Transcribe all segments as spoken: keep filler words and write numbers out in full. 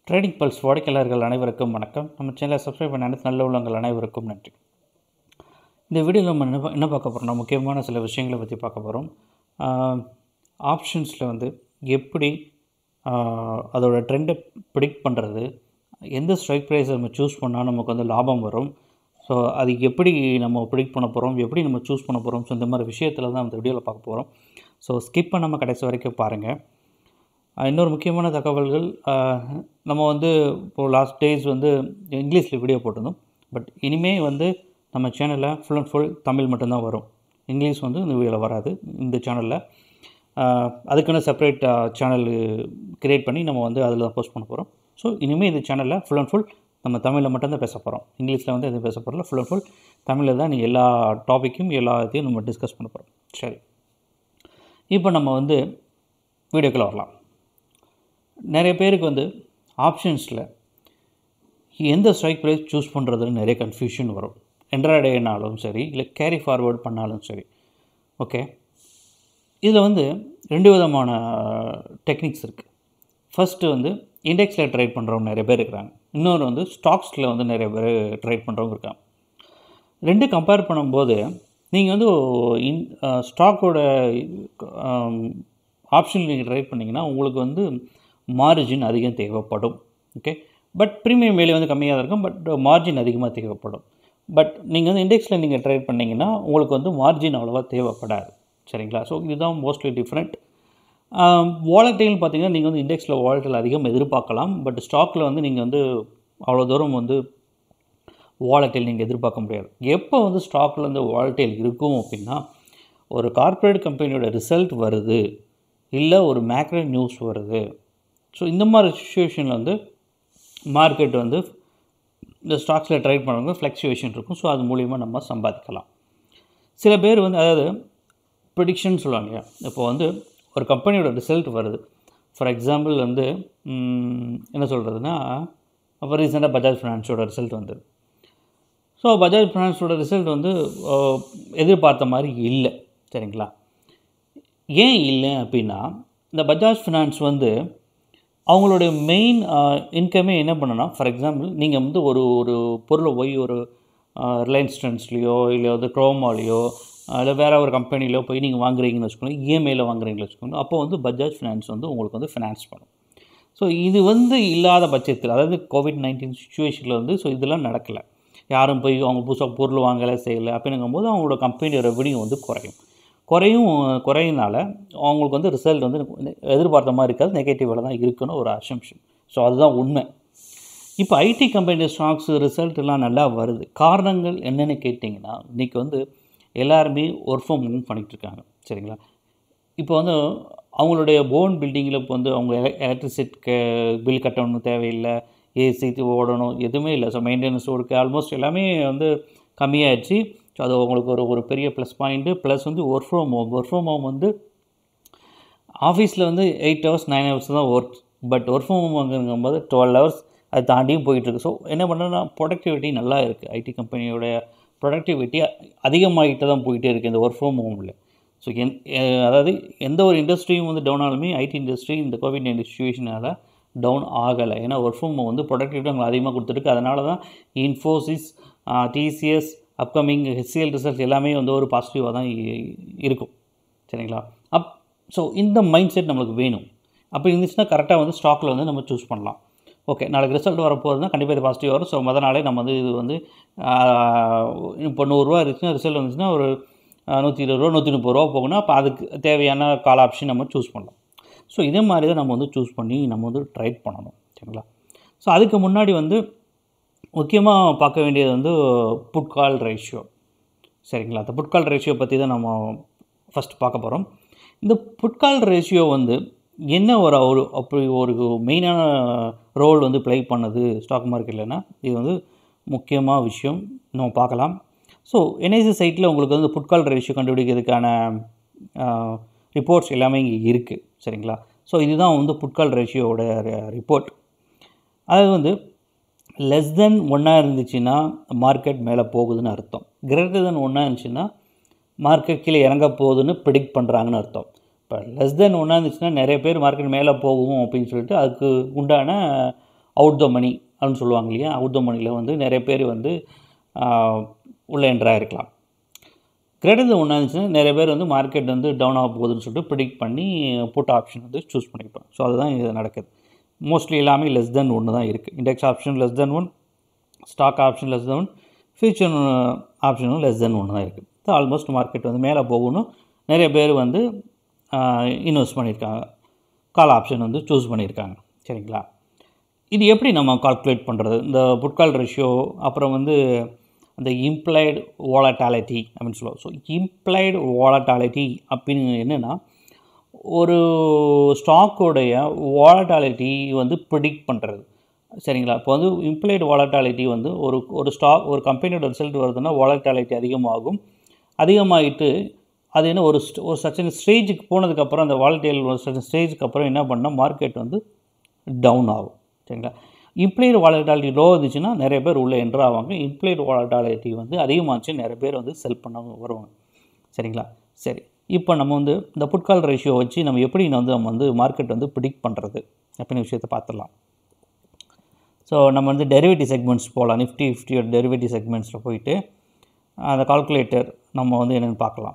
Trading pulse வாடிக்கையாளர்கள் அனைவருக்கும் வணக்கம். நம்ம சேனலை சப்ஸ்கிரைப் பண்ண அனைத்து நல்ல உள்ளங்கள் அனைவருக்கும் நன்றி. இந்த வீடியோவில் நம்ம என்ன என்ன பார்க்க போகிறோம்னா, முக்கியமான சில விஷயங்களை பற்றி பார்க்க போகிறோம். ஆப்ஷன்ஸில் வந்து எப்படி அதோட ட்ரெண்டை ப்ரிடிக்ட் பண்ணுறது, எந்த ஸ்ட்ரைக் ப்ரைஸை நம்ம சூஸ் பண்ணால் நமக்கு வந்து லாபம் வரும், ஸோ அது எப்படி நம்ம ப்ரிடிக்ட் பண்ண போகிறோம், எப்படி நம்ம சூஸ் பண்ண போகிறோம், ஸோ இந்த மாதிரி விஷயத்தில் தான் அந்த வீடியோவில் பார்க்க போகிறோம். ஸோ ஸ்கிப் பண்ணாமல் கடைசி வரைக்கும் பாருங்கள். இன்னொரு முக்கியமான தகவல்கள், நம்ம வந்து இப்போது லாஸ்ட் டேஸ் வந்து இங்கிலீஷில் வீடியோ போட்டிருந்தோம். பட் இனிமேல் வந்து நம்ம சேனலில் ஃபுல் அண்ட் ஃபுல் தமிழ் மட்டும்தான் வரும். இங்கிலீஷ் வந்து இந்த வீடியோவில் வராது. இந்த சேனலில் அதுக்குன்னு செப்பரேட் சேனல் க்ரியேட் பண்ணி நம்ம வந்து அதில் தான் போஸ்ட் பண்ண போகிறோம். ஸோ இனிமேல் இந்த சேனலில் ஃபுல் அண்ட் ஃபுல் நம்ம தமிழில் மட்டும்தான் பேச போகிறோம். இங்கிலீஷில் வந்து எதுவும் பேச போகிறோம். ஃபுல் அண்ட் ஃபுல் தமிழில் தான் நீங்கள் எல்லா டாப்பிக்கும் எல்லாத்தையும் நம்ம டிஸ்கஸ் பண்ண போகிறோம். சரி, இப்போ நம்ம வந்து வீடியோக்குள்ளே வரலாம். நிறைய பேருக்கு வந்து ஆப்ஷன்ஸில் எந்த ஸ்ட்ரைக் ப்ரைஸ் சூஸ் பண்ணுறதுன்னு நிறைய கன்ஃபியூஷன் வரும். என்ட்ராடேனாலும் சரி, இல்லை கேரி ஃபார்வேர்ட் பண்ணாலும் சரி. ஓகே, இதில் வந்து ரெண்டு விதமான டெக்னிக்ஸ் இருக்குது. ஃபஸ்ட்டு வந்து இண்டெக்ஸில் ட்ரேட் பண்ணுறவங்க நிறைய பேர் இருக்கிறாங்க. இன்னொன்று வந்து ஸ்டாக்ஸில் வந்து நிறைய பேர் ட்ரேட் பண்ணுறவங்க இருக்காங்க. ரெண்டு கம்பேர் பண்ணும்போது நீங்கள் வந்து இன் ஸ்டாக்கோட ஆப்ஷன் நீங்கள் ட்ரேட் பண்ணிங்கன்னா உங்களுக்கு வந்து மார்ஜின் அதிகம் தேவைப்படும். ஓகே, பட் ப்ரீமியம் வேல்யூ வந்து கம்மியாக தான் இருக்கும், பட் மார்ஜின் அதிகமாக தேவைப்படும். பட் நீங்கள் வந்து இண்டெக்ஸில் நீங்கள் ட்ரேட் பண்ணிங்கன்னா உங்களுக்கு வந்து மார்ஜின் அவ்வளோவா தேவைப்படாது. சரிங்களா? ஸோ இதுதான் மோஸ்ட்லி டிஃப்ரெண்ட். வாலட்டைல்னு பார்த்தீங்கன்னா நீங்கள் வந்து இண்டெக்ஸில் வாலட்டைல் அதிகம் எதிர்பார்க்கலாம், பட் ஸ்டாக்கில் வந்து நீங்கள் வந்து அவ்வளோ தூரம் வந்து வாலட்டைல் நீங்கள் எதிர்பார்க்க முடியாது. எப்போ வந்து ஸ்டாக்கில் வந்து வாலட்டைல் இருக்கும் அப்படின்னா, ஒரு கார்ப்பரேட் கம்பெனியோட ரிசல்ட் வருது, இல்லை ஒரு மேக்ரோ நியூஸ் வருது. ஸோ இந்த மாதிரி சுச்சுவேஷனில் வந்து மார்க்கெட் வந்து இந்த ஸ்டாக்ஸில் ட்ரேட் பண்ணுறவங்க ஃப்ளக்சுவேஷன் இருக்கும். ஸோ அது மூலிமா நம்ம சம்பாதிக்கலாம். சில பேர் வந்து அதாவது ப்ரிடிக்ஷன் சொல்லுவாங்க இல்லையா, இப்போ வந்து ஒரு கம்பெனியோட ரிசல்ட் வருது. ஃபார் எக்ஸாம்பிள் வந்து என்ன சொல்கிறதுனா, அப்போ ரீசெண்டாக பஜாஜ் ஃபினான்ஸோட ரிசல்ட் வந்தது. ஸோ பஜாஜ் ஃபினான்ஸோட ரிசல்ட் வந்து எதிர்பார்த்த மாதிரி இல்லை. சரிங்களா? ஏன் இல்லை அப்படின்னா, இந்த பஜாஜ் ஃபினான்ஸ் வந்து அவங்களுடைய மெயின் இன்கமே என்ன பண்ணுன்னா, ஃபார் எக்ஸாம்பிள் நீங்கள் வந்து ஒரு ஒரு பொருளை போய் ஒரு ரிலையன்ஸ் ட்ரெண்ட்ஸ்லேயோ இல்லை வந்து க்ரோமாலேயோ இல்லை வேறு ஒரு கம்பெனிலையோ போய் நீங்கள் வாங்குறீங்கன்னு வச்சுக்கோங்க, இஎம்ஐயில் வாங்குறீங்கன்னு வச்சுக்கோங்க, அப்போ வந்து பஜாஜ் ஃபினான்ஸ் வந்து உங்களுக்கு வந்து ஃபினான்ஸ் பண்ணும். ஸோ இது வந்து இல்லாத பட்சத்தில், அதாவது கோவிட் நைன்டீன் சுச்சுவேஷனில் வந்து ஸோ இதெல்லாம் நடக்கலை, யாரும் போய் அவங்க புதுசாக பொருள் வாங்கலை செய்யலை அப்படிங்கும்போது அவங்களோட கம்பெனியோட ரெவென்யூ வந்து குறையும். குறையும் குறையினால அவங்களுக்கு வந்து ரிசல்ட் வந்து எதிர்பார்த்த மாதிரி இருக்காது, நெகட்டிவில் தான் இருக்குன்னு ஒரு அசம்ஷன். ஸோ அதுதான் உண்மை. இப்போ ஐடி கம்பெனி ஸ்டாக்ஸ் ரிசல்ட் எல்லாம் நல்லா வருது. காரணங்கள் என்னென்னு கேட்டிங்கன்னா, இன்றைக்கி வந்து எல்லாருமே ஒர்க் ஃப்ரம் ஹோம் பண்ணிகிட்டு இருக்காங்க. சரிங்களா? இப்போ வந்து அவங்களுடைய போன் பில்டிங்கில் இப்போ வந்து அவங்க எலக்ட்ரிசிட்டி பில் கட்டணும் தேவையில்லை, ஏசி ஓடணும் எதுவுமே இல்லை. ஸோ மெயின்டெனன்ஸ் கொடுக்க ஆல்மோஸ்ட் எல்லாமே வந்து கம்மியாகிடுச்சு. ஸோ அது உங்களுக்கு ஒரு ஒரு பெரிய ப்ளஸ் பாயிண்ட்டு. ப்ளஸ் வந்து work from home work from home வந்து ஆஃபீஸில் வந்து எயிட் ஹவர்ஸ் நைன் ஹவர்ஸ் தான் work, but work from home வாங்கும்போது டுவெல் ஹவர்ஸ் அது தாண்டியும் போயிட்டுருக்கு. ஸோ என்ன பண்ணுறதுனா, ப்ரொடக்டிவிட்டி நல்லா இருக்குது. ஐடி கம்பெனியோட ப்ரொடக்டிவிட்டி அதிகமாகிட்டு தான் போயிட்டே இருக்குது இந்த ஒர்க் ஃப்ரம் ஹோமில். ஸோ என் அதாவது எந்த ஒரு இண்டஸ்ட்ரியும் வந்து டவுன் ஆனாலுமே ஐடி இண்டஸ்ட்ரி இந்த கோவிட் நைன்டீன் சுச்சுவேஷனால் டவுன் ஆகலை. ஏன்னா ஒர்க் ஃப்ரம் ஹோம் வந்து ப்ரொடக்டிவிட்டி அவங்க அதிகமாக கொடுத்துருக்கு. அதனால தான் Infosys, TCS, upcoming HCL results எல்லாமே வந்து ஒரு பாசிட்டிவாக தான் இருக்கும். சரிங்களா? அப் ஸோ இந்த மைண்ட் செட் நம்மளுக்கு வேணும். அப்படி இருந்துச்சுன்னா கரெக்டாக வந்து ஸ்டாக்கில் வந்து நம்ம சூஸ் பண்ணலாம். ஓகே, நாளைக்கு ரிசல்ட் வரப்போகுதுன்னா கண்டிப்பாக இது பாசிட்டிவ் வரும். ஸோ மொதல் நாளே நம்ம வந்து இது வந்து இப்போ நூறுரூவா இருந்துச்சுன்னா ரிசல்ட் வந்துச்சுன்னா ஒரு நூற்றி இருபது ரூபா நூற்றி முப்பது ரூபா போகணும். அப்போ அதுக்கு தேவையான கால் ஆப்ஷன் நம்ம சூஸ் பண்ணலாம். ஸோ இதே மாதிரி தான் நம்ம வந்து சூஸ் பண்ணி நம்ம வந்து ட்ரைட் பண்ணணும். சரிங்களா? ஸோ அதுக்கு முன்னாடி வந்து முக்கியமாக பார்க்க வேண்டியது வந்து புட் கால் ரேஷியோ. சரிங்களா? அந்த புட் கால் ரேஷியோ பற்றி தான் நம்ம ஃபஸ்ட் பார்க்க போகிறோம். இந்த புட் கால் ரேஷியோ வந்து என்ன ஒரு ஒரு அப்படி ஒரு மெயினான ரோல் வந்து ப்ளே பண்ணுது ஸ்டாக் மார்க்கெட்லன்னா, இது வந்து முக்கியமான விஷயம் நம்ம பார்க்கலாம். ஸோ என்ஐசி சைட்டில் உங்களுக்கு வந்து புட் கால் ரேஷியோ கண்டுபிடிக்கிறதுக்கான ரிப்போர்ட்ஸ் எல்லாமே இங்கே இருக்குது. சரிங்களா? ஸோ இதுதான் வந்து புட் கால் ரேஷியோட ரிப்போர்ட். அது வந்து லெஸ் தென் ஒன்றா இருந்துச்சுன்னா மார்க்கெட் மேலே போகுதுன்னு அர்த்தம். கிரேட்டர் தென் ஒன்றா இருந்துச்சுன்னா மார்க்கெட் கீழே இறங்க போகுதுன்னு ப்ரிடிக்ட் பண்ணுறாங்கன்னு அர்த்தம். இப்போ லெஸ் தென் ஒன்றா இருந்துச்சுன்னா நிறைய பேர் மார்க்கெட் மேலே போகும் அப்படின்னு சொல்லிட்டு அதுக்கு உண்டான அவுட் த மணி அப்படின்னு சொல்லுவாங்க இல்லையா, அவுட் த மணியில் வந்து நிறைய பேர் வந்து உள்ளே என்ட்ராக இருக்கலாம். கிரேட்டர் தென் ஒன்றா இருந்துச்சுன்னா நிறைய பேர் வந்து மார்க்கெட் வந்து டவுன் ஆக போகுதுன்னு சொல்லிட்டு ப்ரிடிக்ட் பண்ணி புட் ஆப்ஷன் வந்து சூஸ் பண்ணிப்போம். ஸோ அதுதான் இது நடக்குது. மோஸ்ட்லி எல்லாமே லெஸ் தென் ஒன்று தான் இருக்குது. Index option less than one, stock option less than one, future ஆப்ஷனும் லெஸ் தென் ஒன்று தான் இருக்குது. ஸோ ஆல்மோஸ்ட் மார்க்கெட் வந்து மேலே போகணும் நிறைய பேர் வந்து இன்வெஸ்ட் பண்ணியிருக்காங்க, கால் ஆப்ஷன் வந்து சூஸ் பண்ணியிருக்காங்க. சரிங்களா, இது எப்படி நம்ம கால்குலேட் பண்ணுறது? இந்த புட் கால் ரேஷியோ, அப்புறம் வந்து அந்த இம்ப்ளைடு வாலட்டாலிட்டி அப்படின்னு சொல்லுவோம். ஸோ இம்ப்ளைடு வாலட்டாலிட்டி அப்படின்னு என்னென்னா, ஒரு ஸ்டாக்கோடைய வாலட்டாலிட்டி வந்து ப்ரிடிக்ட் பண்ணுறது. சரிங்களா, இப்போ வந்து இம்ப்ளைடு வாலட்டாலிட்டி வந்து ஒரு ஒரு ஸ்டாக் ஒரு கம்பெனியோட ரிசல்ட் வருதுன்னா வாலட்டாலிட்டி அதிகமாகும். அதிகமாகிட்டு அது என்ன ஒரு ஒரு சச்சின் ஸ்டேஜுக்கு போனதுக்கப்புறம் அந்த வாலட்டைல் ஒரு சச்சின் ஸ்டேஜுக்கு அப்புறம் என்ன பண்ணால் மார்க்கெட் வந்து டவுன் ஆகும். சரிங்களா, இம்ப்ளைடு வாலட்டாலிட்டி லோ இருந்துச்சுன்னா நிறைய பேர் உள்ளே என்ட்ரு ஆவாங்க. இம்ப்ளைடு வாலட்டாலிட்டி வந்து அதிகமாச்சு நிறைய பேர் வந்து செல் பண்ண வருவாங்க. சரிங்களா, சரி, இப்போ நம்ம வந்து இந்த புட்கால் ரேஷியோ வச்சு நம்ம எப்படி வந்து நம்ம வந்து மார்க்கெட் வந்து ப்ரிடிக்ட் பண்ணுறது அப்படின்னு விஷயத்தை பார்த்துடலாம். ஸோ நம்ம வந்து டெரிவேட்டிவ் செக்மெண்ட்ஸ் போகலாம். நிஃப்டி ஃபிஃப்டியோட டெரிவேட்டிவ் செக்மெண்ட்ஸில் போயிட்டு அந்த கால்குலேட்டர் நம்ம வந்து என்னென்னு பார்க்கலாம்.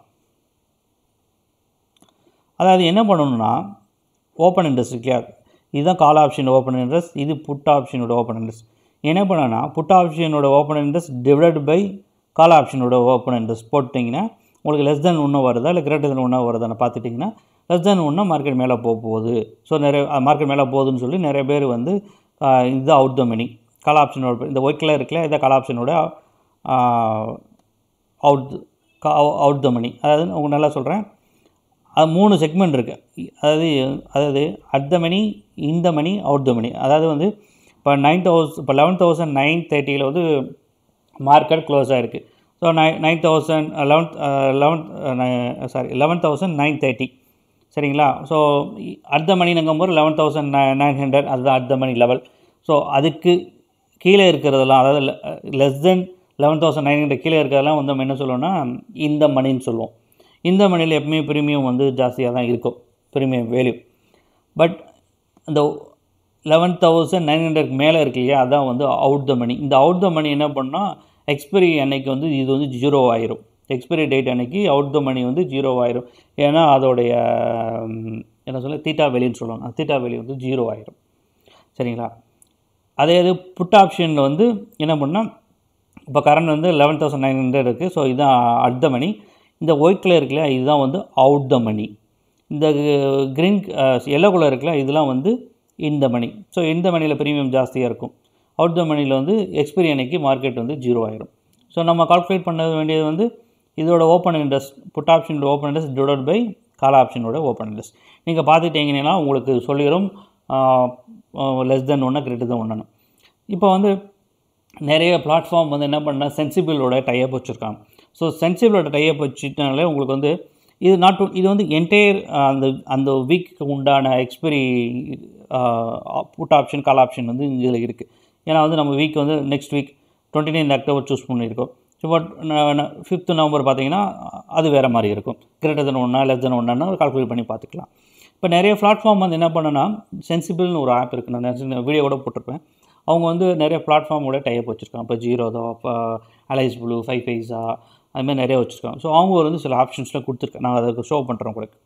அதாவது என்ன பண்ணணும்னா, ஓப்பன் இன்ட்ரெஸ்ட் இல்லையா, இதுதான் கால் ஆப்ஷன் ஓப்பன் இன்ட்ரெஸ்ட், இது புட் ஆப்ஷனோட ஓப்பன் இன்ட்ரெஸ்ட். என்ன பண்ணனா புட் ஆப்ஷனோட open interest divided by call ஆப்ஷனோட ஓப்பன் இன்ட்ரெஸ்ட் போட்டிங்கன்னா உங்களுக்கு லெஸ் தென் ஒன்று வருதா இல்லை கிரேட்டர் தென் ஒன்றா வருதான்னு பார்த்துட்டிங்கன்னா லெஸ் தென் ஒன்றா மார்க்கெட் மேலே போக போகுது. ஸோ நிறைய மார்க்கெட் மேலே போகுதுன்னு சொல்லி நிறைய பேர் வந்து இது அவுட் த மணி கால் ஆப்ஷனோட இந்த ஒயிட் கலர் இருக்குல்ல, இதை கால் ஆப்ஷனோட அவுட் அவுட் த மணி. அதாவது உங்களுக்கு நல்லா சொல்கிறேன், அது மூணு செக்மெண்ட் இருக்குது. அதாவது அதாவது அட் த மணி, இந்த மணி, அவுட் த மணி. அதாவது வந்து இப்போ நைன் தௌசண்ட் இப்போ லெவன் தௌசண்ட் நைன் தேர்ட்டியில் வந்து மார்க்கெட் க்ளோஸ் ஆகிருக்கு. ஸோ நை nine thousand eleventh eleventh sorry eleven thousand nine thirty சரிங்களா. ஸோ அட் த மணிங்கும் போது லெவன் தௌசண்ட் நைன் ஹண்ட்ரட் அதுதான் at the money level. So அதுக்கு கீழே இருக்கிறதெல்லாம், அதாவது less than eleven thousand nine hundred கீழே இருக்கிறதெல்லாம் வந்து நம்ம என்ன சொல்லுவோம்னா இந்த மணின்னு சொல்லுவோம். இந்த மணியில் எப்பவுமே ப்ரீமியம் வந்து ஜாஸ்தியாக தான் இருக்கும், ப்ரீமியம் வேல்யூ. பட் இந்த லெவன் தௌசண்ட் நைன் ஹண்ட்ரட்க்கு மேலே இருக்கு இல்லையா, அதான் வந்து அவுட் த மணி. இந்த அவுட் த மணி என்ன பண்ணால் எக்ஸ்பைரி அன்னைக்கு வந்து இது வந்து ஜீரோ ஆயிரும். எக்ஸ்பைரி டேட் அன்னைக்கு அவுட் த மணி வந்து ஜீரோ ஆயிரும். ஏன்னா அதோடைய என்ன சொல்ல தீட்டா வேல்யூன்னு சொல்லுவாங்க, அந்த தீட்டா வேல்யூ வந்து ஜீரோ ஆயிரும். சரிங்களா, அதே இது புட் ஆப்ஷனில் வந்து என்ன பண்ணால் இப்போ கரண்ட் வந்து லெவன் தௌசண்ட் நைன் ஹண்ட்ரட் இருக்குது. ஸோ இதுதான் அட் த மணி. இந்த ஒயிட் கலர் இருக்குல்ல, இதுதான் வந்து அவுட் த மணி. இந்த க்ரீன் எல்லோ கலர் இருக்குல்ல, இதெல்லாம் வந்து இந்த மணி. ஸோ இந்த மணியில் ப்ரீமியம் ஜாஸ்தியாக இருக்கும். அவுட் த மணியில் வந்து எக்ஸ்பைரி அன்னைக்கு மார்க்கெட் வந்து ஜீரோ ஆயிரும். ஸோ நம்ம கால்குலேட் பண்ண வேண்டியது வந்து இதோட ஓப்பன் இன்ட்ரெஸ்ட், புட் ஆப்ஷனோட open interest divided by call ஆப்ஷனோட ஓப்பன் இன்ட்ரெஸ்ட். நீங்கள் பார்த்துட்டீங்கன்னா உங்களுக்கு சொல்லிடும் லெஸ் தென் ஒன்று கிரேட்டர் தென் ஒன்று. இப்போ வந்து நிறைய பிளாட்ஃபார்ம் வந்து என்ன பண்ணால் சென்சிபிளோட டைப் வச்சுருக்காங்க. ஸோ சென்சிபிளோட டைப் வச்சுட்டாலே உங்களுக்கு வந்து இது நாட் இது வந்து என்டையர் அந்த அந்த வீக்கு உண்டான expiry put option call option வந்து இதில் இருக்குது. ஏன்னா வந்து நம்ம வீக் வந்து next week twenty nine October சூஸ் பண்ணியிருக்கோம். இப்போ ஃபிஃப்த் நவம்பர் பார்த்தீங்கன்னா அது வேறு மாதிரி இருக்கும். கிரேட்டர் தென் ஒன்றா லெஸ் தென் ஒன்றான்னு கால்குலேட் பண்ணி பார்த்துக்கலாம். இப்போ நிறைய பிளாட்ஃபார்ம் வந்து என்ன பண்ணனா சென்சிபிள்னு ஒரு ஆப் இருக்குது, நான் வீடியோ கூட போட்டிருப்பேன். அவங்க வந்து நிறைய பிளாட்ஃபார்மோட டைப் வச்சுருக்காங்க. இப்போ ஜீரோதோ, இப்போ அலைஸ் ப்ளூ, ஃபைவ் ஃபைஸா, அதுமாதிரி நிறைய வச்சுருக்காங்க. ஸோ அவங்க வந்து சில ஆப்ஷன்ஸ்லாம் கொடுத்துருக்கேன், நான் அதை ஷோ பண்ணுறேன் உங்களுக்கு.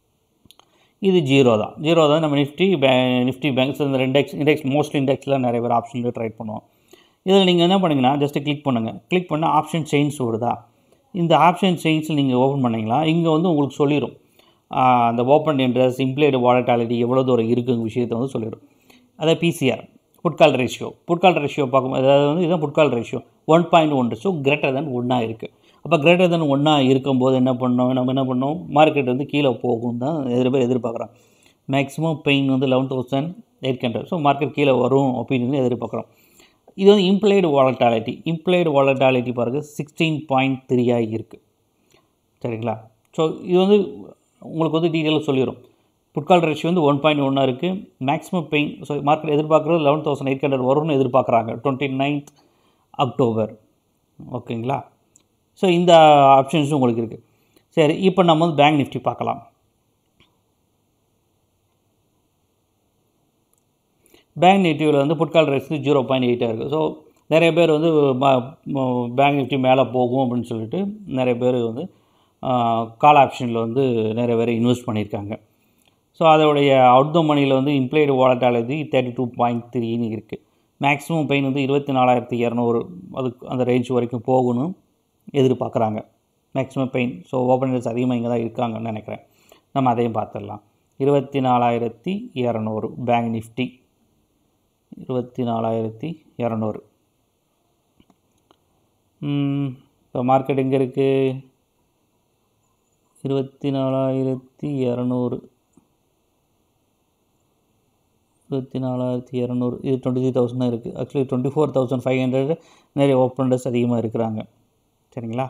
இது ஜீரோ தான் ஜீரோ தான் நம்ம நிஃப்டி பே நிஃப்டி பேங்க்ஸ் இந்த இண்டெக்ஸ் இண்டெக்ஸ் மோஸ்ட்லி இண்டெக்ஸில் நிறைய பேர் ஆப்ஷனில் ட்ரை பண்ணுவோம். இதில் நீங்கள் என்ன பண்ணிங்கன்னா ஜஸ்ட்டு கிளிக் பண்ணுங்கள். கிளிக் பண்ணால் ஆப்ஷன் செயின்ஸ் வருதா, இந்த ஆப்ஷன் செயின்ஸில் நீங்கள் ஓப்பன் பண்ணிங்களா, இங்கே வந்து உங்களுக்கு சொல்லிடும் அந்த ஓப்பன் இன்ட்ரெஸ்ட், இம்ப்ளைடு வாலட்டாலிட்டி எவ்வளோ தூரம் இருக்குங்க விஷயத்தை வந்து சொல்லிடும். அதை PCR put call ratio put call ratio பார்க்கும், அதாவது வந்து இதுதான் புட்கால் ரேஷியோ ஒன் பாயிண்ட் ஒன்று. ஸோ கிரேட்டர் தென் ஒன்றா இருக்குது. அப்போ கிரேட்டர் தென் ஒன்றா இருக்கும்போது என்ன பண்ணோம், நம்ம என்ன பண்ணோம், மார்க்கெட் வந்து கீழே போகும் தான் எதிர் பேர் எதிர்பார்க்குறோம். மேக்ஸிமம் பெயின் வந்து eleven thousand eight hundred so market கீழே வரும் அப்படின்னு எதிர்பார்க்குறோம். இது வந்து இம்ப்ளைடு வாலட்டாலிட்டி இம்ப்ளைடு வாலட்டாலிட்டி பாருங்கள் சிக்ஸ்டீன் பாயிண்ட் த்ரீயாக இருக்குது. சரிங்களா, ஸோ இது வந்து உங்களுக்கு வந்து டீட்டெயிலாக சொல்லிடும். புட்கால் ரேஷியோ வந்து ஒன் பாயிண்ட் ஒன்றா இருக்குது. மேக்ஸிமம் பெயின் ஸோ மார்க்கெட் எதிர்பார்க்குறது லெவன் தௌசண்ட் எயிட் ஹண்ட்ரட் வரும்னு எதிர்பார்க்குறாங்க டுவெண்ட்டி நைன்த் அக்டோபர். ஓகேங்களா, ஸோ இந்த ஆப்ஷன்ஸும் உங்களுக்கு இருக்குது. சரி, இப்போ நம்ம வந்து பேங்க் நிஃப்டி பார்க்கலாம். பேங்க் நிஃப்டியில் வந்து put call ratio zero point எயிட்டாக இருக்குது. ஸோ நிறைய பேர் வந்து பேங்க் நிஃப்டி மேலே போகும் அப்படின்னு சொல்லிட்டு நிறைய பேர் வந்து கால் ஆப்ஷனில் வந்து நிறைய பேர் இன்வெஸ்ட் பண்ணியிருக்காங்க. ஸோ அதோடைய அவுட் த மணியில் வந்து implied volatility thirty two point த்ரீன்னு இருக்குது. மேக்ஸிமம் பெயின் வந்து இருபத்தி நாலாயிரத்தி இரநூறு அதுக்கு அந்த ரேஞ்ச் வரைக்கும் போகணும் எதிர்பார்க்குறாங்க maximum pain. So open interest அதிகமாக இங்கே தான் இருக்காங்கன்னு நினைக்கிறேன். நம்ம அதையும் பார்த்துடலாம். இருபத்தி நாலாயிரத்தி இரநூறு பேங்க் நிஃப்டி இருபத்தி நாலாயிரத்தி இரநூறு. இப்போ மார்க்கெட் எங்கே இருக்குது? இருபத்தி நாலாயிரத்தி இரநூறு இருபத்தி நாலாயிரத்தி இரநூறு இது டுவெண்ட்டி த்ரீ தௌசண்ட் இருக்குது. Actually twenty four thousand five hundred நிறைய ஓப்பனர்ஸ் அதிகமாக இருக்கிறாங்க. சரிங்களா?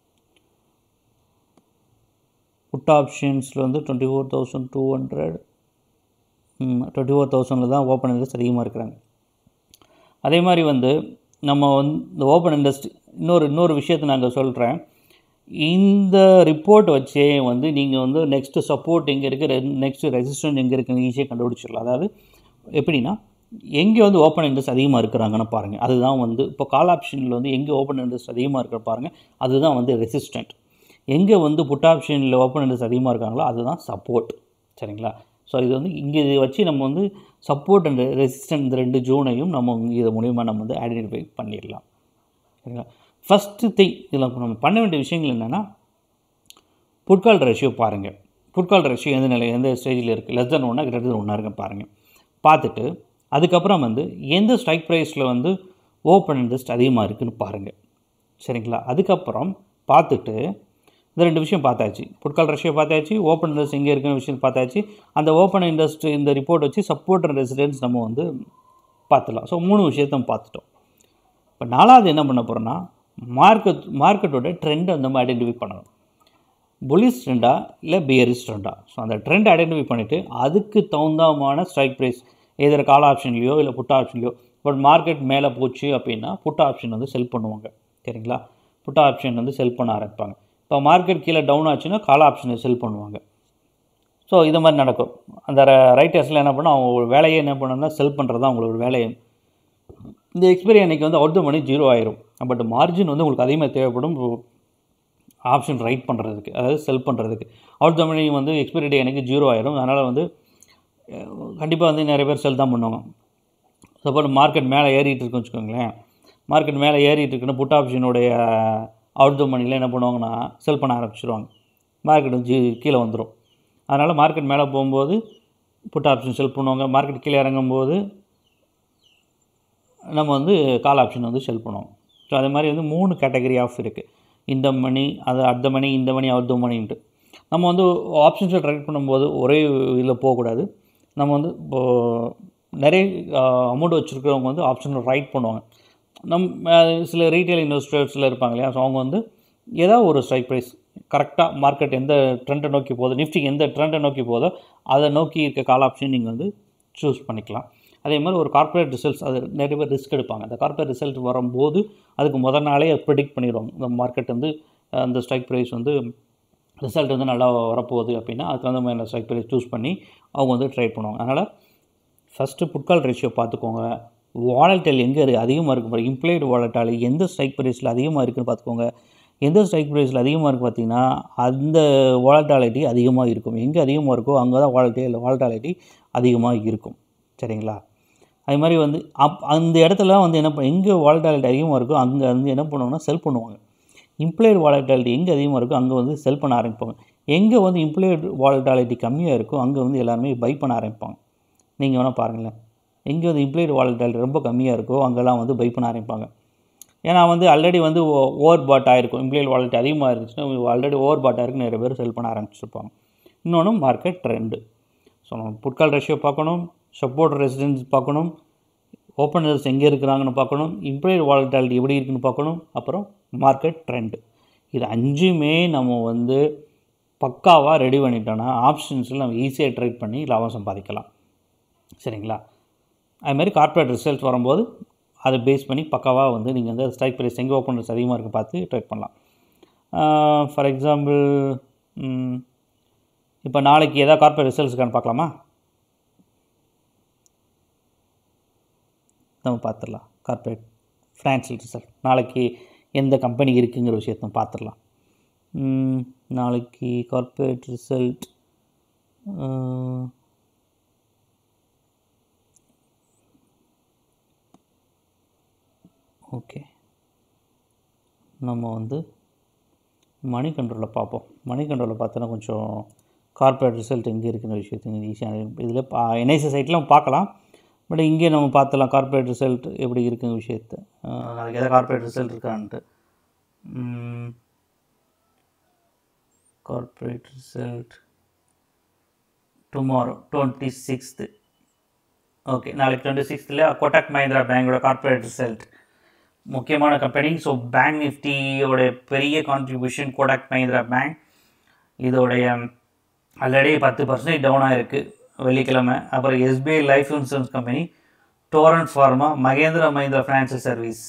புட் ஆப்ஷன்ஸில் வந்து twenty four thousand two hundred twenty four தௌசண்டில் தான் ஓப்பன் இன்ட்ரெஸ்ட் அதிகமாக இருக்கிறாங்க. அதே மாதிரி வந்து நம்ம வந்து இந்த ஓப்பன் இன்ட்ரெஸ்ட் இன்னொரு இன்னொரு விஷயத்தை நாங்கள் சொல்கிறேன். இந்த ரிப்போர்ட் வச்சே வந்து நீங்கள் வந்து நெக்ஸ்ட்டு சப்போர்ட் எங்கே இருக்குது, நெக்ஸ்ட்டு ரெசிஸ்டன்ஸ் எங்கே இருக்குன்னு ஈஸியாக கண்டுபிடிச்சிடலாம். அதாவது எப்படின்னா எங்கே வந்து ஓப்பன் இன்ட்ரெஸ்ட் அதிகமாக இருக்கிறாங்கன்னு பாருங்கள். அதுதான் வந்து இப்போ கால் ஆப்ஷனில் வந்து எங்கே ஓப்பன் இன்ட்ரெஸ்ட் அதிகமாக இருக்கிற பாருங்கள், அதுதான் வந்து ரெசிஸ்டன்ட். எங்கே வந்து புட் ஆப்ஷனில் ஓப்பன் இன்ட்ரெஸ்ட் அதிகமாக இருக்காங்களோ அதுதான் சப்போர்ட். சரிங்களா? ஸோ இது வந்து இங்கே இதை வச்சு நம்ம வந்து சப்போர்ட் அண்ட் ரெசிஸ்டன்ட் இந்த ரெண்டு ஜோனையும் நம்ம இது மூலிமா நம்ம வந்து ஐடென்டிஃபை பண்ணிடலாம். சரிங்களா? ஃபஸ்ட்டு திங் இதில் நம்ம பண்ண வேண்டிய விஷயங்கள் என்னென்னா புட்கால் ரேஷியோ பாருங்கள். புட்கால் ரேஷியோ எந்த நிலை எந்த ஸ்டேஜில் இருக்குது, லெஸ் தென் ஒன்றா கிரேட்டர் தென் ஒன்றா இருக்குன்னு பாருங்கள். பார்த்துட்டு அதுக்கப்புறம் வந்து எந்த ஸ்ட்ரைக் ப்ரைஸில் வந்து ஓப்பன் இன்ட்ரெஸ்ட் அதிகமாக இருக்குதுன்னு பாருங்கள். சரிங்களா? அதுக்கப்புறம் பார்த்துட்டு இந்த ரெண்டு விஷயம் பார்த்தாச்சு. புட்கால் ரேஷியோ பார்த்தாச்சு, ஓப்பன் இன்ட்ரெஸ்ட் எங்கே இருக்குன்னு விஷயம் பார்த்தாச்சு. அந்த ஓப்பன் இன்ட்ரெஸ்ட் இந்த ரிப்போர்ட் வச்சு சப்போர்ட் அண்ட் ரெசிஸ்டன்ஸ் நம்ம வந்து பார்த்துலாம். ஸோ மூணு விஷயத்த நம்ம பார்த்துட்டோம். இப்போ நாலாவது என்ன பண்ண போகிறோன்னா மார்க்கெட் மார்க்கெட்டோட ட்ரெண்டை நம்ம ஐடென்டிஃபை பண்ணணும். புல்லிஷ் ட்ரெண்டா இல்லை பியரிஷ் ட்ரெண்டா. ஸோ அந்த ட்ரெண்ட் ஐடென்டிஃபை பண்ணிவிட்டு அதுக்கு தகுந்தமான ஸ்ட்ரைக் ப்ரைஸ் எதிர கால் ஆப்ஷன்லையோ இல்லை புட் ஆப்ஷன்லையோ. பட் மார்க்கெட் மேலே போச்சு அப்படின்னா புட் ஆப்ஷன் வந்து செல் பண்ணுவாங்க. சரிங்களா? புட் ஆப்ஷன் வந்து செல் பண்ண ஆரம்பிப்பாங்க. இப்போ மார்க்கெட் கீழே டவுன் ஆச்சுன்னா கால் ஆப்ஷனை செல் பண்ணுவாங்க. ஸோ இது மாதிரி நடக்கும். அந்த ரைட்டர்ஸில் என்ன பண்ணால் அவங்க வேலையை என்ன பண்ணணும்னா செல் பண்ணுறது தான் அவங்களோட வேலையை. இந்த எக்ஸ்பைரி அன்றைக்கி வந்து அவுட் த மணி ஜீரோ ஆயிரும். பட் மார்ஜின் வந்து உங்களுக்கு அதிகமாக தேவைப்படும் ஆப்ஷன் ரைட் பண்ணுறதுக்கு, அதாவது செல் பண்ணுறதுக்கு. அவுட் த மணி வந்து எக்ஸ்பைரி டே அன்றைக்கி ஜீரோ ஆயிரும். அதனால் வந்து கண்டிப்பாக வந்து நிறைய பேர் செல் தான் பண்ணுவாங்க. சப்போஸ் மார்க்கெட் மேலே ஏறிட்டு இருக்குன்னு வச்சுக்கோங்களேன். மார்க்கெட் மேலே ஏறிட்டு இருக்குன்னா புட் ஆப்ஷனுடைய அவுட் த மணியில் என்ன பண்ணுவாங்கன்னா செல் பண்ண ஆரம்பிச்சிடுவாங்க. மார்க்கெட் வந்து கீழே வந்துடும். அதனால் மார்க்கெட் மேலே போகும்போது புட் ஆப்ஷன் செல் பண்ணுவாங்க. மார்க்கெட் கீழே இறங்கும்போது நம்ம வந்து கால் ஆப்ஷன் வந்து செல் பண்ணுவோம். ஸோ அதே மாதிரி வந்து மூணு கேட்டகரி ஆஃப் இருக்குது. இந்த மணி, அது அட் த மணி, இந்த மணி அவுட் த மணின்ட்டு. நம்ம வந்து ஆப்ஷன்ஸில் ட்ரேட் பண்ணும்போது ஒரே இதில் போகக்கூடாது. நம்ம வந்து இப்போது நிறைய அமௌண்ட் வச்சுருக்கிறவங்க வந்து ஆப்ஷனில் ரைட் பண்ணுவாங்க. நம் சில ரீட்டைல் இன்வெஸ்டர்ஸில் இருப்பாங்க இல்லையா. ஸோ அவங்க வந்து ஏதாவது ஒரு ஸ்ட்ரைக் ப்ரைஸ் கரெக்டாக மார்க்கெட் எந்த ட்ரெண்டை நோக்கி போதோ, நிஃப்டி எந்த ட்ரெண்டை நோக்கி போதோ அதை நோக்கி இருக்க கால் ஆப்ஷன் நீங்கள் வந்து சூஸ் பண்ணிக்கலாம். அதே மாதிரி ஒரு கார்ப்பரேட் ரிசல்ட்ஸ், அது நிறைய பேர் ரிஸ்க் எடுப்பாங்க. அந்த கார்ப்பரேட் ரிசல்ட் வரும்போது அதுக்கு முதல் நாளே ப்ரெடிக்ட் பண்ணிடுவாங்க. இந்த மார்க்கெட் வந்து அந்த ஸ்ட்ரைக் ப்ரைஸ் வந்து ரிசல்ட் வந்து நல்லா வரப்போகுது அப்படின்னா அதுக்கு வந்து மாதிரி ஸ்ட்ரைக் ப்ரைஸ் சூஸ் பண்ணி அவங்க வந்து ட்ரேட் பண்ணுவாங்க. அதனால் ஃபஸ்ட்டு புட்கால் ரேஷியோ பார்த்துக்கோங்க. வாலட்டைல் எங்கே அதிகமாக இருக்கும் பாருங்கள். இம்ப்ளைடு வாலட்டாலிட்டி எந்த ஸ்ட்ரைக் ப்ரைஸில் அதிகமாக இருக்குதுன்னு பார்த்துக்கோங்க. எந்த ஸ்ட்ரைக் ப்ரைஸில் அதிகமாக இருக்குது பார்த்தீங்கன்னா அந்த வாலட்டாலிட்டி அதிகமாக இருக்கும். எங்கே அதிகமாக இருக்கோ அங்கே தான் வாலட்டை இல்லை வாலட்டாலிட்டி அதிகமாக இருக்கும். சரிங்களா? அது மாதிரி வந்து அப் அந்த இடத்துலலாம் வந்து என்ன பண்ண எங்கே வாலட்டாலிட்டி அதிகமாக இருக்கோ அங்கே வந்து என்ன பண்ணுவாங்கன்னா செல் பண்ணுவாங்க. இம்ப்ளைடு வாலட்டாலிட்டி எங்கே அதிகமாக இருக்கோ அங்கே வந்து செல் பண்ண ஆரம்பிப்பாங்க. எங்கே வந்து இம்ப்ளைடு வாலட்டாலிட்டி கம்மியாக இருக்கோ அங்கே வந்து எல்லாருமே பை பண்ண ஆரம்பிப்பாங்க. நீங்கள் வேணால் பாருங்களேன். எங்கே வந்து இம்ப்ளைடு வாலட்டாலிட்டி ரொம்ப கம்மியாக இருக்கோ அங்கெல்லாம் வந்து பை பண்ண ஆரம்பிப்பாங்க. ஏன்னா வந்து ஆல்ரெடி வந்து ஓவர் பாட் ஆகிருக்கும். இம்ப்ளைடு வாலட்டாலிட்டி அதிகமாக இருந்துச்சுன்னா ஆல்ரெடி ஓவர் பாட் ஆகிருக்கு, நிறைய பேர் செல் பண்ண ஆரம்பிச்சிருப்பாங்க. இன்னொன்று மார்க்கெட் ட்ரெண்டு. ஸோ நம்ம புட்கால் ரேஷியோ பார்க்கணும், சப்போர்ட் ரெசிஸ்டன்ஸ் பார்க்கணும், ஓப்பன் இன்ட்ரெஸ்ட் எங்கே இருக்கிறாங்கன்னு பார்க்கணும், இம்ப்ளைடு வாலட்டாலிட்டி எப்படி இருக்குன்னு பார்க்கணும், அப்புறம் மார்க்கெட் ட்ரெண்டு. இது அஞ்சுமே நம்ம வந்து பக்காவாக ரெடி பண்ணிட்டோன்னா ஆப்ஷன்ஸில் நம்ம ஈஸியாக ட்ரேட் பண்ணி லாபம் சம்பாதிக்கலாம். சரிங்களா? அதுமாதிரி கார்ப்பரேட் ரிசல்ட் வரும்போது அதை பேஸ் பண்ணி பக்காவாக வந்து நீங்கள் வந்து ஸ்ட்ரைக் ப்ரைஸ் எங்கே ஓப்பன் இன்ட்ரெஸ்ட் அதிகமாக இருக்குது பார்த்து ட்ரேட் பண்ணலாம். ஃபார் எக்ஸாம்பிள் இப்போ நாளைக்கு ஏதாவது கார்ப்பரேட் ரிசல்ட்ஸ் இருக்கான்னு பார்க்கலாமா? நம்ம பார்த்துடலாம். கார்ப்பரேட் ஃபினான்ஷியல் ரிசல்ட் நாளைக்கு எந்த கம்பெனி இருக்குங்கிற விஷயத்தை நம்ம பார்த்துடலாம். நாளைக்கு கார்ப்பரேட் ரிசல்ட் ஓகே, நம்ம வந்து மணி கண்ட்ரோலில் பார்ப்போம். மணி கண்ட்ரோலில் பார்த்தோன்னா கொஞ்சம் கார்ப்பரேட் ரிசல்ட் எங்கே இருக்குங்கிற விஷயத்துக்கு ஈஸியாக இதில் பா என்ஐசி சைட்லாம் பார்க்கலாம். பட் இங்கே நம்ம பார்த்துலாம் கார்ப்பரேட் ரிசல்ட் எப்படி இருக்குங்கிற விஷயத்தை. நாளைக்கு எதாவது கார்ப்பரேட் ரிசல்ட் இருக்கான்ட்டு. Corporate result tomorrow twenty sixth okay, நாளைக்கு டுவெண்ட்டி சிக்ஸ்த்தில் கோட்டக் மஹிந்திரா பேங்கோட கார்ப்பரேட் ரிசல்ட். முக்கியமான கம்பெனி. ஸோ பேங்க் நிஃப்டியோட பெரிய கான்ட்ரிபியூஷன் கோட்டக் மஹிந்திரா பேங்க். இதோடைய ஆல்ரெடி பத்து பர்சன்டேஜ் டவுன் ஆகிருக்கு வெள்ளிக்கிழமை. அப்புறம் SBI life insurance company, Torrent pharma, Mahendra Mahindra financial service.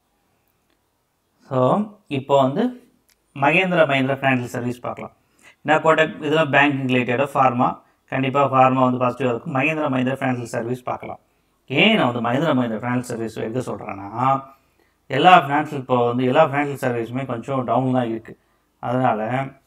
So இப்போ வந்து மகேந்திரா மஹிந்திரா ஃபினான்ஷியல் சர்வீஸ் பார்க்கலாம். நான் கோட்டக் இதெல்லாம் பேங்கிங் ரிலேட்டடாக ஃபார்மா, கண்டிப்பாக ஃபார்மா வந்து பாசிட்டிவாக இருக்கும். மகேந்திரா மஹிந்திரா ஃபினான்ஷியல் சர்வீஸ் பார்க்கலாம். ஏன் நான் வந்து மகேந்திரா மஹிந்திரா ஃபினான்ஷியல் சர்வீஸ் எதுக்கு சொல்கிறேன்னா, எல்லா ஃபினான்ஷியல் இப்போ வந்து எல்லா ஃபினான்ஷியல் சர்வீஸுமே கொஞ்சம் டவுன் தான் இருக்குது. அதனால்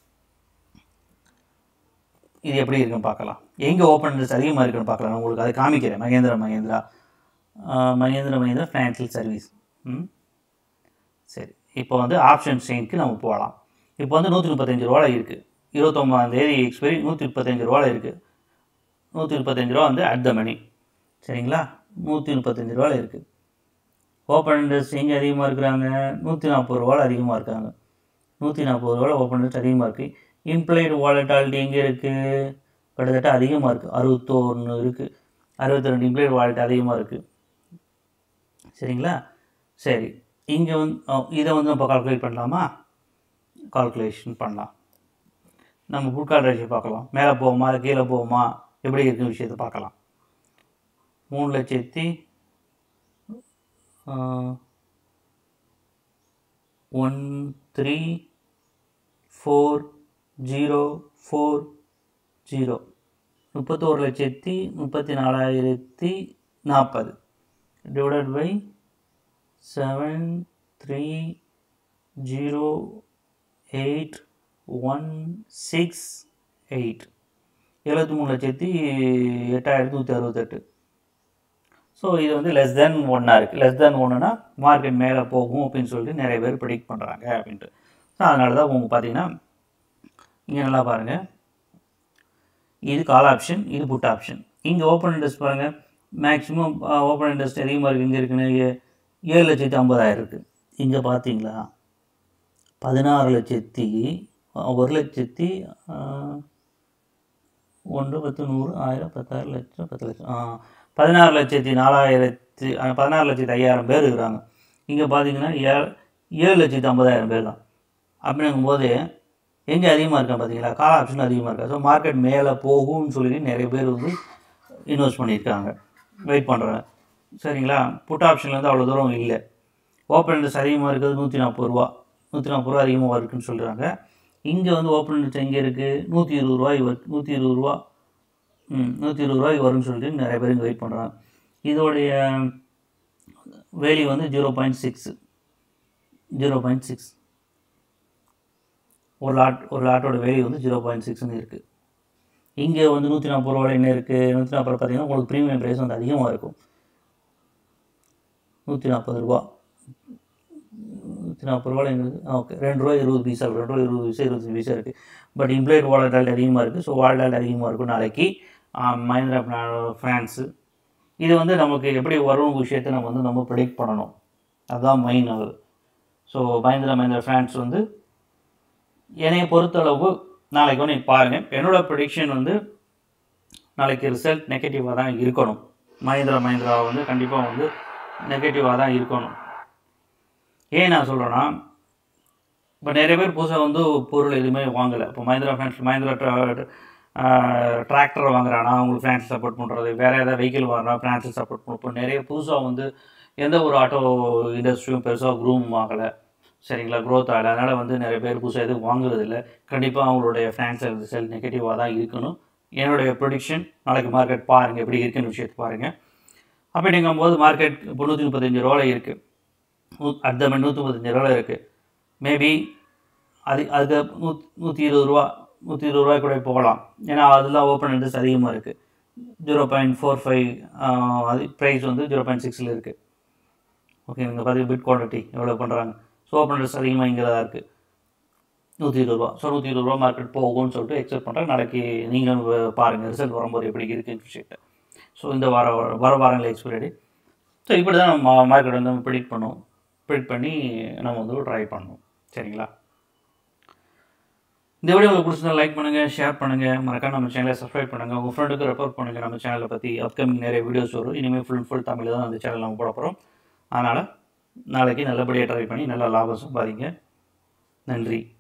இது எப்படி இருக்குன்னு பார்க்கலாம். எங்கே ஓப்பன் இன்ட்ரெஸ்ட் அதிகமாக இருக்குன்னு பார்க்கலாம். உங்களுக்கு அதை காமிக்கிறேன். Mahendra Mahindra Mahendra Mahindra financial service. ம் சரி, இப்போ வந்து ஆப்ஷன் செயின்க்கு நம்ம போகலாம். இப்போ வந்து நூற்றி முப்பத்தஞ்சு ரூபாவில் இருக்குது. இருபத்தொம்பதாம் தேதி எக்ஸ்பைரி. நூற்றி முப்பத்தஞ்சு ரூபாவில் இருக்குது. நூற்றி முப்பத்தஞ்சு ரூபா வந்து அட் த மணி. சரிங்களா, நூற்றி முப்பத்தஞ்சு ரூபாவில் இருக்குது. ஓப்பன் இன்ட்ரெஸ்ட் எங்கே அதிகமாக இருக்கிறாங்க? நூற்றி நாற்பது ரூபாவில் அதிகமாக இருக்காங்க. நூற்றி நாற்பது ரூபாவில் ஓப்பன் இன்ட்ரெஸ்ட் அதிகமாக இருக்குது. இம்ப்ளைடு வாலட்டாலிட்டி எங்கே இருக்குது? கிட்டத்தட்ட அதிகமாக இருக்குது. அறுபத்தொன்று இருக்குது. அறுபத்தி ரெண்டு இம்ப்ளைடு வாலட் அதிகமாக இருக்குது. சரிங்களா, சரி. இங்கே வந்து இதை வந்து நம்ம கால்குலேட் பண்ணலாமா? கால்குலேஷன் பண்ணலாம். நம்ம புட்கால் ரேஷியோ பார்க்கலாம். மேலே போகுமா கீழே போகுமா எப்படி இருக்கிற விஷயத்தை பார்க்கலாம். மூணு லட்சத்தி one three four zero four zero முப்பத்தோரு லட்சத்தி முப்பத்தி நாலாயிரத்தி நாற்பது divided by seven three zero eight one six eight எழுபத்தி மூணு லட்சத்தி எட்டாயிரத்தி நூற்றி அறுபத்தெட்டு. ஸோ இது வந்து லெஸ் தேன் ஒன்னாக இருக்குது. லெஸ் தேன் ஒன்றுனா மார்க்கெட் மேலே போகும் அப்படின்னு சொல்லிட்டு நிறைய பேர் ப்ரெடிக்ட் பண்ணுறாங்க அப்படின்ட்டு. ஸோ அதனால தான் உங்களுக்கு பார்த்தீங்கன்னா இங்கே நல்லா பாருங்கள். இது கால் ஆப்ஷன், இது புட் ஆப்ஷன். இங்கே ஓப்பன் இன்ட்ரெஸ்ட் பாருங்கள். மேக்ஸிமம் ஓப்பன் இன்ட்ரெஸ்ட் அதிகமாக இருக்குது. இங்கே இருக்குன்னு ஏழு லட்சத்தி ஐம்பதாயிரம் இருக்குது. இங்கே பார்த்தீங்களா பதினாறு லட்சத்தி ஒரு லட்சத்தி ஒன்று பத்து நூறு ஆயிரம் பத்தாயிரம் லட்சம் பத்து லட்சம் பதினாறு லட்சத்தி நாலாயிரத்தி பதினாறு லட்சத்தி ஐயாயிரம் பேர் இருக்கிறாங்க. இங்கே பார்த்தீங்கன்னா ஏ ஏழு லட்சத்தி ஐம்பதாயிரம் பேர் தான். அப்படிங்கும்போது எங்கே அதிகமாக இருக்கா பார்த்தீங்களா? கால் ஆப்ஷன் அதிகமாக இருக்கா. ஸோ மார்க்கெட் மேலே போகும்னு சொல்லிட்டு நிறைய பேர் வந்து இன்வெஸ்ட் பண்ணியிருக்காங்க, வெயிட் பண்ணுறாங்க. சரிங்களா, புட் ஆப்ஷனில் வந்து அவ்வளோ தூரம் இல்லை. ஓப்பன் இன்ட்ரெஸ்ட் அதிகமாக இருக்கிறது நூற்றி நாற்பது ரூபா நூற்றி நாற்பது ரூபா அதிகமாக இருக்குதுன்னு சொல்கிறாங்க. இங்கே வந்து ஓப்பன் இன்ட்ரெஸ்ட் எங்கே இருக்குது? நூற்றி இருபது ரூபாய் வரும். நூற்றி இருபது ரூபா ம் நூற்றி இருபது ரூபாய்க்கு வரும்னு சொல்லிட்டு நிறைய பேர் இங்கே வெயிட் பண்ணுறாங்க. இதோடைய வேல்யூ வந்து zero point six zero point six ஒரு லாட் ஒரு லாட்டோட வேல்யூ வந்து ஜீரோ பாயிண்ட் சிக்ஸ்னு இருக்குது. இங்கே வந்து நூற்றி நாற்பது ரூபாயில் என்ன இருக்குது? நூற்றி நாற்பது பார்த்தீங்கன்னா உங்களுக்கு ப்ரீமியம் ப்ரைஸ் வந்து அதிகமாக இருக்கும். நூற்றி நாற்பது ரூபா நூற்றி நாற்பது ரூபாயில் எங்களுக்கு ஓகே ரெண்டு ரூபா இருபது பைசா ரெண்டு ரூபா இருபது பைசா இருபத்தஞ்சு பைசா இருக்குது. பட் இம்ப்ளைட் வாலட்டாலிட்டி அதிகமாக இருக்குது. ஸோ வாலட்டாலிட்டி அதிகமாக இருக்கும் நாளைக்கு மஹிந்திரா ஃபினான்ஸு. இது வந்து நமக்கு எப்படி வரும் விஷயத்தை நம்ம வந்து நம்ம ப்ரெடிக்ட் பண்ணணும். அதுதான் மெயின் ஆகுது. ஸோ மஹிந்திரா மஹிந்திரா ஃபினான்ஸ் வந்து என்னையை பொறுத்தளவு நாளைக்கு வந்து நீங்கள் பாருங்கள். என்னோடய ப்ரெடிக்ஷன் வந்து நாளைக்கு ரிசல்ட் நெகட்டிவாக தான் இருக்கணும். மஹிந்திரா மஹிந்திரா வந்து கண்டிப்பாக வந்து நெகட்டிவாக தான் இருக்கணும். ஏன் நான் சொல்கிறேன்னா, இப்போ நிறைய பேர் புதுசாக வந்து பொருள் எதுவுமே வாங்கலை. இப்போ மஹிந்திரா ஃபினான்ஸ் மஹிந்திரா டிராக்டர் வாங்குறானா அவங்களுக்கு ஃபினான்ஸ் சப்போர்ட் பண்ணுறது, வேறு ஏதாவது வெஹிக்கிள் வாங்குறா ஃபினான்ஷியல் சப்போர்ட் பண்ணும். இப்போ நிறைய புதுசாக வந்து எந்த ஒரு ஆட்டோ இண்டஸ்ட்ரியும் பெருசாக க்ரூம் ஆகலை. சரிங்களா, க்ரோத் ஆகலை. அதனால் வந்து நிறைய பேர் புதுசாக எதுவும் வாங்குறதில்லை. கண்டிப்பாக அவங்களுடைய ஃபினான்ஷியல் ரிசல்ட் நெகட்டிவாக தான் இருக்கணும். என்னுடைய ப்ரொடிக்ஷன் நாளைக்கு மார்க்கெட் பாருங்கள் எப்படி இருக்குன்னு விஷயத்தை பாருங்கள். அப்படிங்கும்போது மார்க்கெட் இப்போ நூற்றி முப்பத்தஞ்சு ரூபாயில் இருக்குது, அட் த மினிட் நூற்றி முப்பத்தஞ்சு ரூபாயில் இருக்குது. மேபி அது அதுக்கு நூ நூற்றி இருபது ரூபா நூற்றி இருபது ரூபாய் கூட போகலாம். ஏன்னா அதெல்லாம் ஓப்பன் இன்ட்ரெஸ்ட் அதிகமாக இருக்குது. ஜீரோ பாயிண்ட் ஃபோர் ஃபைவ் அது ப்ரைஸ் வந்து ஜீரோ பாயிண்ட் சிக்ஸில் இருக்குது. ஓகே, நீங்கள் பார்த்து பிட் குவான்டிட்டி எவ்வளோ பண்ணுறாங்க. ஸோ ஓப்பன் இன்ட்ரெஸ்ட் அதிகமாக இங்கே தான் இருக்குது, நூற்றி இருபது ரூபா. ஸோ நூற்றி இருபது ரூபா மார்க்கெட் போகும்னு சொல்லிட்டு எக்ஸ்பெக்ட் பண்ணுறேன். நாளைக்கு நீங்களும் பாருங்கள் ரிசல்ட் வரும்போது எப்படி இருக்குன்னு விஷயத்தை. ஸோ இந்த வார வர வாரங்களில் எக்ஸ்பைரி. ஸோ இப்படி தான் நம்ம மார்க்கெட் வந்து நம்ம ப்ரிடிக்ட் பண்ணுவோம். ப்ரிடிக்ட் பண்ணி நம்ம வந்து ட்ரை பண்ணணும். சரிங்களா? இந்த வீடியோ உங்களுக்கு பிடிச்சிருந்தா லைக் பண்ணுங்கள், ஷேர் பண்ணுங்கள், மறக்காம நம்ம சேனலை சப்ஸ்கிரைப் பண்ணுங்கள், உங்கள் ஃப்ரெண்டுக்கு ரெஃபர் பண்ணுங்கள். நம்ம சேனலை பற்றி அப்கமிங் நிறைய வீடியோஸ் வரும். இனிமேல் ஃபுல் ஃபுல் தமிழில் தான் அந்த சேனல் நம்ம போட போகிறோம். அதனால் நாளைக்கு நல்லபடியாக ட்ரை பண்ணி நல்லா லாபம் சம்பாதிங்க. நன்றி.